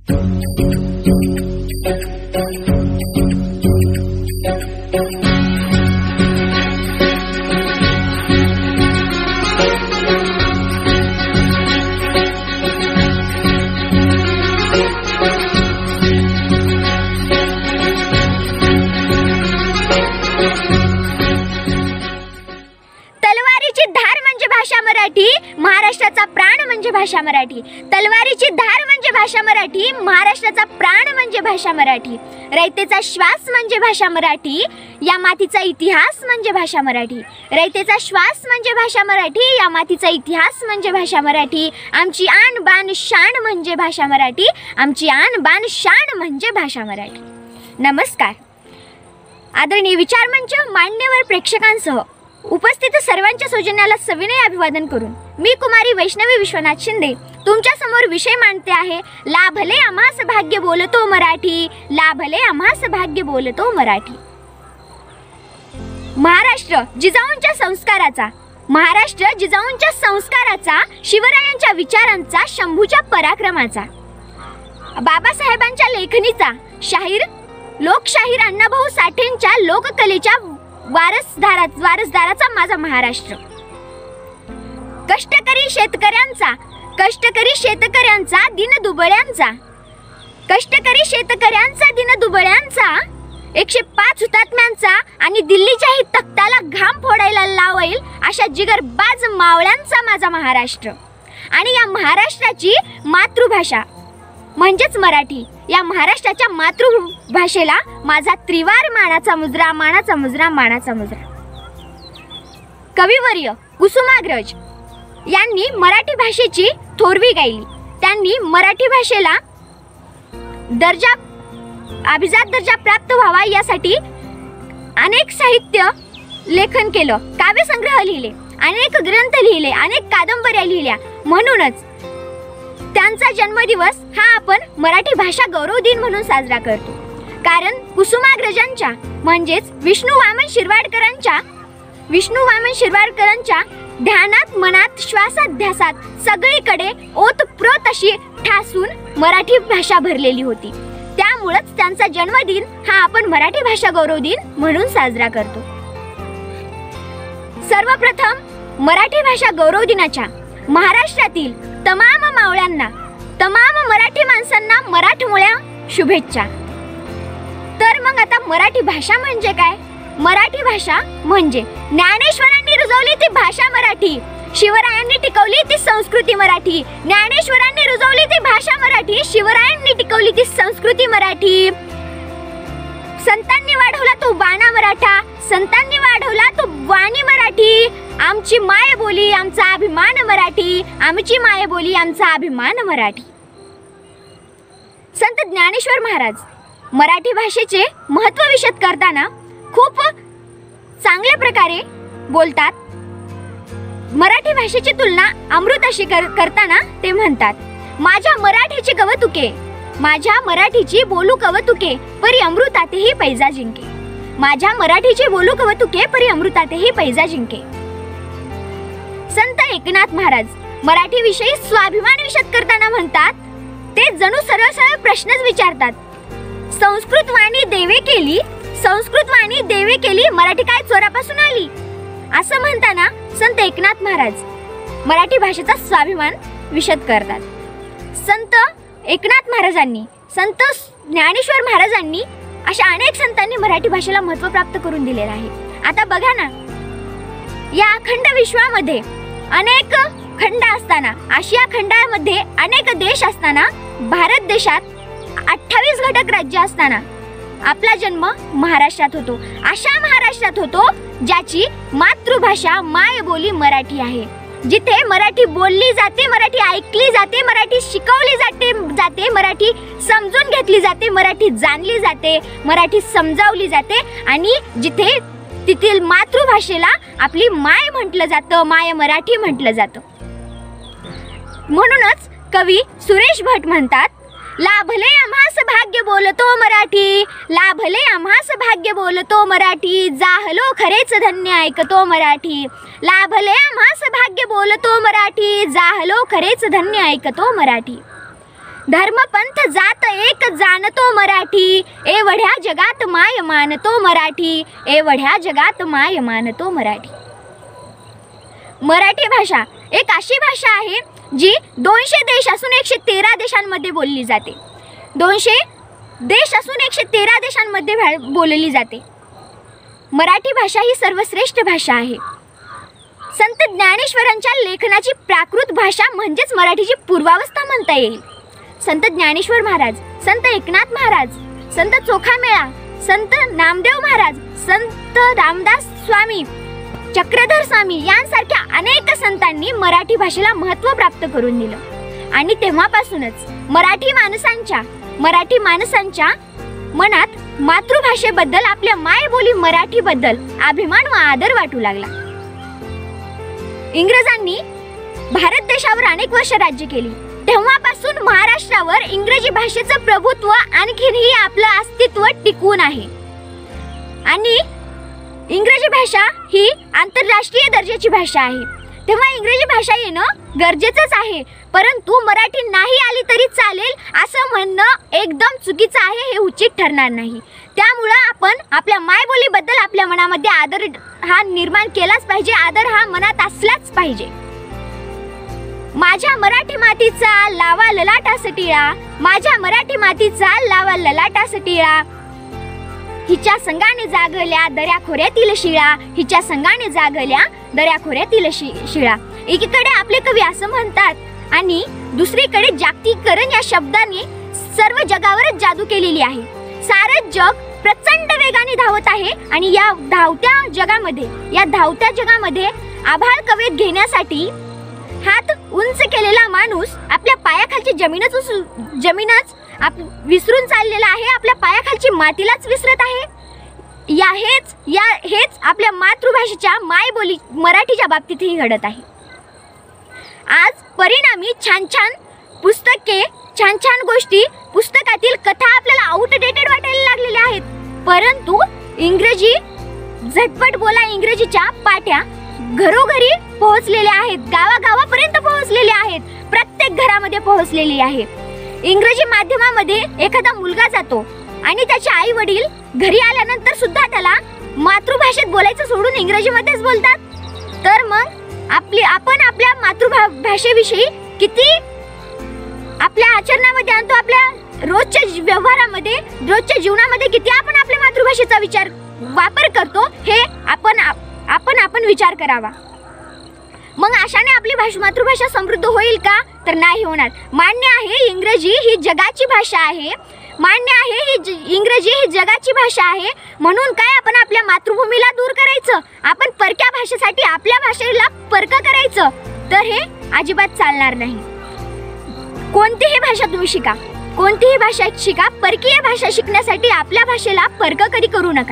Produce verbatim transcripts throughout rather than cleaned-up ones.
महाराष्ट्राचा प्राण म्हणजे भाषा मराठी. तलवारीची धार म्हणजे भाषा मराठी. महाराष्ट्राचा प्राण म्हणजे भाषा मराठी. रयतेचा श्वास म्हणजे भाषा मराठी. या मातीचा इतिहास म्हणजे भाषा मराठी. रयतेचा श्वास म्हणजे भाषा मराठी. या मातीचा इतिहास म्हणजे भाषा मराठी. आमची आन बान शान म्हणजे भाषा मराठी. आमची आन बान शान म्हणजे भाषा मराठी. नमस्कार. आदरणीय विचारमंच मान्यवर प्रेक्षकांसह उपस्थित सर्वांच्या सौजन्याला सविनय अभिवादन करून मी कुमारी वैष्णवी विश्वनाथ शिंदे तुमच्या समोर विषय मांडते आहे. लाभले आम्हास भाग्य बोलतो मराठी. लाभले आम्हास भाग्य बोलतो मराठी. महाराष्ट्र जिजाऊंच्या संस्काराचा महाराष्ट्र जिजाऊंच्या संस्काराचा शिवरायांच्या विचारांचा शंभूच्या पराक्रमाचा बाबासाहेबांच्या लेखणीचा शाहीर लोकशाहीर अण्णाभाऊ साठेंच्या लोककलेच्या वारसदारा वारसदाराचा माझा महाराष्ट्र. कष्टकरी शेतकऱ्यांचा कष्टकरी शेतकऱ्यांचा दिनदुबळ्यांचा कष्टकरी शेतकऱ्यांचा दिनदुबळ्यांचा एकशे पाच हुतात्म्यांचा आणि दिल्लीच्याही तख्ताला घाम फोडायला लावेल अशा जिगरबाज मावळ्यांचा माझा महाराष्ट्र. आणि या महाराष्ट्राची मातृभाषा म्हणजेच मराठी. या महाराष्ट्राच्या मातृभाषेला माझा त्रिवार मानाचा मुजरा मानाचा मुजरा मानाचा मुजरा. कविवर्य कुसुमाग्रज यांनी मराठी भाषेची थोरवी गायली. त्यांनी मराठी भाषेला दर्जा अभिजात दर्जा प्राप्त व्हावा यासाठी अनेक साहित्य लेखन केलं. काव्यसंग्रह लिहिले, अनेक ग्रंथ लिहिले, अनेक कादंबऱ्या लिहिल्या. म्हणूनच त्यांचा जन्मदिवस हा आपण मराठी भाषा गौरव दिन म्हणून साजरा करतो. कारण कुसुमाग्रजांच्या म्हणजेच विष्णू वामन शिरवाडकरांच्या विष्णू वामन शिरवाडकरांच्या ध्यानात मनात श्वासाध्यासात सगळीकडे ओतप्रोत अशी ठासून मराठी भाषा भरलेली होती. त्यामुळेच त्यांचा जन्मदिन हा आपण मराठी भाषा गौरव दिन म्हणून साजरा करतो. सर्वप्रथम मराठी भाषा गौरव दिनाच्या महाराष्ट्रातील तमाम मावळ्यांना तमाम मराठी माणसांना मराठमोळ्या शुभेच्छा. तर मग आता मराठी भाषा म्हणजे काय? मराठी भाषा म्हणजे ज्ञानेश्वरांनी रुजवली ती भाषा मराठी. शिवरायांनी टिकवली ती संस्कृती मराठी. ज्ञानेश्वरांनी रुजवली ती भाषा मराठी. शिवरायांनी टिकवली ती संस्कृती मराठी. संतांनी वाढवला तो बाणा मराठा. संतांनी वाढवला तो वाणी मराठी. आमची मायबोली आमचा अभिमान मराठी. आमची मायबोली आमचा अभिमान मराठी. संत ज्ञानेश्वर महाराज मराठी भाषेचे महत्त्व विशद करताना खूप चांगल्या प्रकारे बोलतात. मराठी भाषेची तुलना अमृताशी कर, करताना ते म्हणतात, माझ्या मराठीची कवतुके माझ्या मराठीची बोलू कवतुके परी अमृतातेही पैजा जिंके. माझ्या मराठीची बोलू कवतुके परी अमृतातेही पैजा जिंके. संत एकनाथ महाराज मराठी विषयी स्वाभिमान विशद करताना म्हणतात, ते जणू सरळ सरळ प्रश्नच विचारतात. संस्कृत वाणी देवे केली संस्कृत वाणी देवे केली मराठी काय चोरापासून आली. असं म्हणताना संत एकनाथ महाराज मराठी भाषेचा स्वाभिमान विशद करतात. संत एकनाथ महाराजांनी संत ज्ञानेश्वर महाराजांनी अशा अनेक संतांनी मराठी भाषेला महत्त्व प्राप्त करून दिलेलं आहे. आता बघा ना, या अखंड विश्वामध्ये अनेक खंड असताना, आशिया खंडामध्ये अनेक देश असताना, भारत देशात अठ्ठावीस घटक राज्य असताना आपला जन्म महाराष्ट्रात होतो. अशा महाराष्ट्रात होतो ज्याची मातृभाषा मायबोली मराठी आहे. जिथे मराठी बोलली जाते, मराठी ऐकली जाते, मराठी शिकवली जाते जाते मराठी समजून घेतली जाते, मराठी जाणली जाते, मराठी समजावली जाते आणि जिथे तिथील मातृभाषेला आपली माय म्हटलं जातं, माय मराठी म्हटलं जातं. म्हणूनच कवी सुरेश भट म्हणतात, लाभले आम्हास भाग्य बोलतो मराठी. लाभले आम्हास भाग्य बोलतो मराठी. जाहलो खरेच धन्य ऐकतो मराठी. लाभले आम्हास भाग्य बोलतो मराठी. जाहलो खरेच धन्य ऐकतो मराठी. धर्मपंथ जात एक जाणतो मराठी, एवढ्या जगात माय मानतो मराठी, एवढ्या जगात माय मानतो मराठी. मराठी भाषा एक अशी भाषा आहे जी दोनशे देश असून एकशे तेरा देशांमध्ये बोलली जाते. दोनशे देश असून एकशे तेरा देशांमध्ये बोलली जाते. मराठी भाषा ही सर्वश्रेष्ठ भाषा आहे. संत ज्ञानेश्वरांच्या लेखनाची प्राकृत भाषा म्हणजेच मराठीची पूर्वावस्था म्हणता येईल. संत ज्ञानेश्वर महाराज, संत एकनाथ महाराज, संत चोखामेळा, संत नामदेव महाराज, संत रामदास स्वामी, चक्रधर स्वामी यांसारख्या अनेक संतांनी मराठी भाषेला महत्त्व प्राप्त करून दिलं आणि तेव्हापासूनच मराठी माणसांच्या मराठी माणसांच्या मनात मातृभाषेबद्दल, आपल्या मायबोली मराठीबद्दल अभिमान व आदर वाटू लागला. इंग्रजांनी भारत देशावर अनेक वर्ष राज्य केली. तेव्हापासून महाराष्ट्रावर इंग्रजी भाषेचं प्रभुत्व आणखीनही आपलं अस्तित्व टिकून आहे आणि इंग्रजी भाषा ही आंतरराष्ट्रीय दर्जाची भाषा आहे. तेव्हा इंग्रजी भाषा येणं गरजेचंच आहे, परंतु मराठी नाही आली तरी चालेल असं म्हणणं एकदम चुकीचं आहे, हे उचित ठरणार नाही. त्यामुळं आपण आपल्या मायबोलीबद्दल आपल्या मनामध्ये आदर हा निर्माण केलाच पाहिजे, आदर हा मनात असलाच पाहिजे. माझ्या मराठी मातीचा लावा ललाटास टिळा, माझ्या मराठी मातीचा लावा ललाटास टिळा, हिच्या संगाने जागल्या दऱ्या खोऱ्यातील शिळा, हिच्या संगाने जागल्या दऱ्या खोऱ्यातील शिळा. एकीकडे आपले कवी असं म्हणतात आणि दुसरीकडे जागतिकीकरण या शब्दाने सर्व जगावरच जादू केलेली आहे. सारं जग प्रचंड वेगाने धावत आहे आणि या धावत्या जगामध्ये या धावत्या जगामध्ये आभाळ कवेत घेण्यासाठी हात उंच केलेला माणूस आपल्या पायाखालची जमीनच जमीनच आप विसरून चाललेला आहे, आपल्या पायाखालची मातीलाच विसरत आहे. या हेच या हेच आपल्या मातृभाषेच्या मायबोली मराठीच्या बाबतीतही घडत आहे. आज परिणामी छान छान पुस्तके, छान छान गोष्टी, पुस्तकातील कथा आपल्याला आउटडेटेड वाटायला लागलेल्या आहेत, परंतु इंग्रजी झटपट बोला इंग्रजीच्या पाट्या घरोघरी पोहोचलेल्या आहेत, गावागावापर्यंत पोहोचलेल्या आहेत, प्रत्येक घरामध्ये पोहोचलेली आहे. इंग्रजी माध्यमामध्ये एखादा मुलगा जातो आणि त्याचे आई वडील घरी आल्यानंतर सुद्धा त्याला मातृभाषेत बोलायचं सोडून इंग्रजीमध्येच बोलतात. तर मग आपली आपण आपल्या मातृभाषेविषयी किती आपल्या आचरणामध्ये आणतो, आपल्या रोजच्या व्यवहारामध्ये, रोजच्या जीवनामध्ये किती आपण आपल्या मातृभाषेचा विचार वापर करतो, हे आपण आपण आपण विचार करावा. मग अशाने आपली भाषा मातृभाषा समृद्ध होईल का? तर नाही होणार. मान्य आहे इंग्रजी ही जगाची भाषा आहे, मान्य आहे ही इंग्रजी ही जगाची भाषा आहे, म्हणून काय आपण आपल्या मातृभूमीला दूर करायचं, आपण परक्या भाषेसाठी आपल्या भाषेला परक करायचं, तर हे अजिबात चालणार नाही. कोणतीही भाषा तुम्ही शिका, कोणतीही भाषा शिका, परकीय भाषा शिकण्यासाठी आपल्या भाषेला परक कधी करू नका.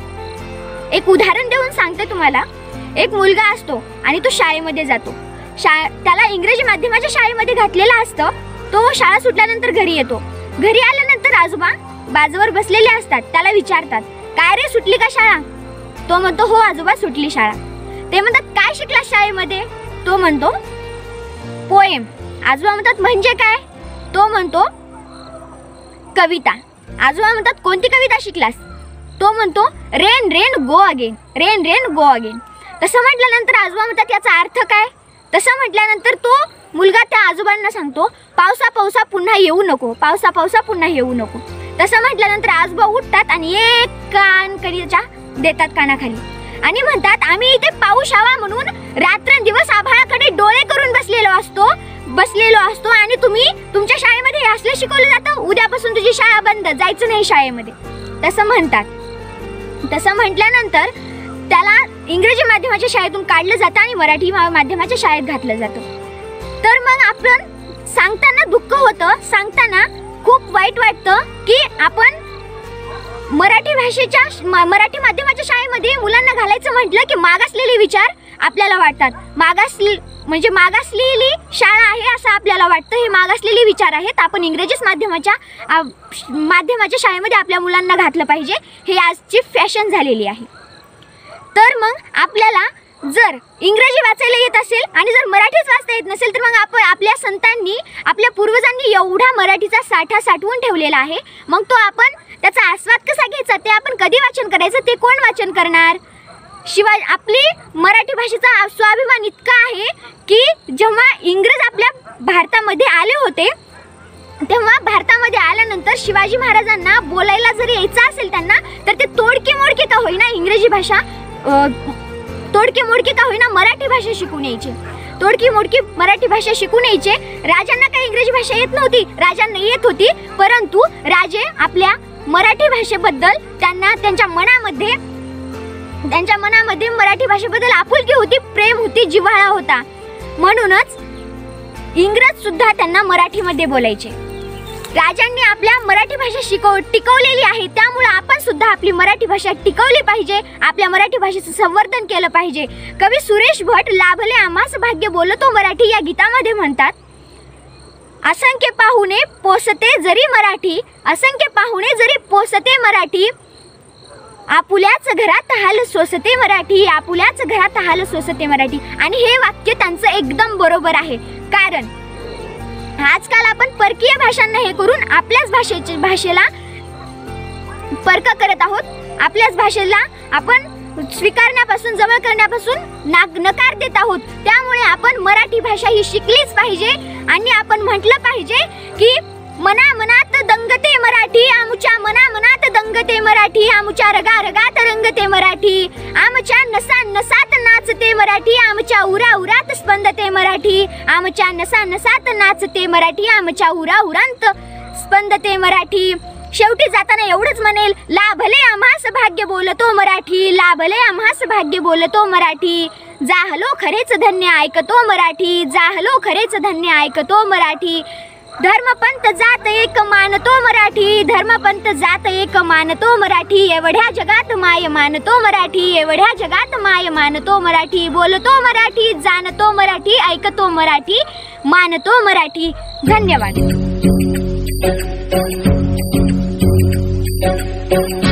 एक उदाहरण देऊन सांगते तुम्हाला. एक मुलगा असतो आणि तो शाळेमध्ये जातो. शा त्याला इंग्रजी माध्यमाच्या शाळेमध्ये घातलेला असतं. तो शाळा सुटल्यानंतर घरी येतो. घरी आल्यानंतर आजोबा बाजूवर बसलेले असतात. त्याला विचारतात, काय रे, सुटली का शाळा? तो म्हणतो, हो आजोबा, सुटली शाळा. ते म्हणतात, काय शिकला शाळेमध्ये? तो म्हणतो, पोएम. आजोबा म्हणतात, म्हणजे काय? तो म्हणतो, कविता. आजोबा म्हणतात, कोणती कविता शिकलास? तो म्हणतो, rain rain go again, rain rain go again. तसं म्हटल्यानंतर आजोबा म्हणतात, याचा अर्थ काय? तसं म्हटल्यानंतर तो मुलगा त्या आजोबांना सांगतो, पावसा पावसा पुन्हा येऊ नको, पावसा पावसा पुन्हा येऊ नको. तसं म्हटल्यानंतर आजोबा उठतात आणि एक कान कणीच्या देतात कानाखाली आणि म्हणतात, आम्ही इथे पाऊस यावा म्हणून रात्रंदिवस आभाळाकडे डोळे करून बसलेलो असतो बसलेलो असतो आणि तुम्ही तुमच्या शाळेमध्ये असले शिकवलं जातं, उद्यापासून तुझी शाळा बंद, जायचं नाही शाळेमध्ये. तसं म्हणतात. तसं म्हटल्यानंतर त्याला इंग्रजी माध्यमाच्या शाळेतून काढलं जातं आणि मराठी माध्यमाच्या शाळेत घातलं जातं. तर मग आपण सांगताना दुःख होतं, सांगताना खूप वाईट वाटतं की आपण मराठी भाषेच्या मराठी माध्यमाच्या शाळेमध्ये मुलांना घालायचं म्हटलं की मागासलेले विचार आपल्याला वाटतात. मागासले म्हणजे मागासलेली शाळा आहे असं आपल्याला वाटतं. हे मागासलेले विचार आहेत. आपण इंग्रजीच माध्यमाच्या माध्यमाच्या शाळेमध्ये आपल्या मुलांना घातलं पाहिजे, हे आजची फॅशन झालेली आहे. तर मग आपल्याला जर इंग्रजी वाचायला येत असेल आणि जर मराठीच वाचता येत नसेल तर मग आपण आपल्या संतांनी आपल्या पूर्वजांनी एवढा मराठीचा साठा साठवून ठेवलेला आहे, मग तो आपण त्याचा आस्वाद कसा घ्यायचा, ते आपण कधी वाचन करायचं, ते कोण वाचन करणार? शिवाय आपली मराठी भाषेचा स्वाभिमान इतका आहे की जेव्हा इंग्रज आपल्या भारतामध्ये आले होते तेव्हा भारतामध्ये आल्यानंतर शिवाजी महाराजांना बोलायला जर यायचं असेल त्यांना तर ते तोडकी मोडकी का होईना इंग्रजी भाषा तोडकी मोडकी का होईना मराठी भाषा शिकून यायचे, तोडकी मोडकी मराठी भाषा शिकून यायचे। राजांना काही इंग्रजी भाषा येत नव्हती, राजांना येत होती, परंतु राजे आपल्या मराठी भाषेबद्दल त्यांना त्यांच्या मनामध्ये त्यांच्या मनामध्ये मराठी भाषेबद्दल आपुलकी होती, प्रेम होती, जिव्हाळा होता, म्हणूनच इंग्रज सुद्धा त्यांना मराठीमध्ये बोलायचे। राजांनी आपल्या मराठी भाषा शिकव टिकवलेली आहे, त्यामुळे आपण सुद्धा आपली मराठी भाषा टिकवली पाहिजे, आपल्या मराठी भाषेचं संवर्धन केलं पाहिजे। कवी सुरेश भट लाभले आम्हास भाग्य बोलतो मराठी या गीतामध्ये म्हणतात, असंख्य पाहुणे पोसते जरी मराठी, असंख्य पाहुणे जरी पोसते मराठी, आपुल्याच घरात हाल सोसते मराठी, आपुल्याच घरात हाल सोसते मराठी। आणि हे वाक्य त्यांचं एकदम बरोबर आहे, कारण आजकाल आपण परकीय भाषांना हे करून आपल्याच भाषेची भाषेला परक करत आहोत, आपल्याच भाषेला आपण स्वीकारण्यापासून जवळ करण्यापासून नकार देत आहोत। त्यामुळे आपण मराठी भाषा ही शिकलीच पाहिजे आणि आपण म्हटलं पाहिजे की मना मनात दंगते मराठी, आमच्या मना मनात दंगते मराठी, आमच्या रगा रगात रंगते मराठी, आमच्या नसा नसात नाचते मराठी, आमच्या उरा उरात स्पंदते मराठी, आमच्या नसा नसात नाचते मराठी, आमच्या उरा उरांत स्पंदते मराठी। शेवटी जाताना एवढंच म्हणेल, लाभले आम्हास भाग्य बोलतो मराठी, लाभले आम्हास भाग्य बोलतो मराठी, जाहलो खरेच धन्य ऐकतो मराठी, जाहलो खरेच धन्य ऐकतो मराठी। धर्मपंथ जात एक मानतो मराठी, धर्मपंथ जात एक मानतो मराठी, एवढ्या जगात माय मानतो मराठी, एवढ्या जगात माय मानतो मराठी, बोलतो मराठी, जाणतो मराठी, ऐकतो मराठी, मानतो मराठी। धन्यवाद।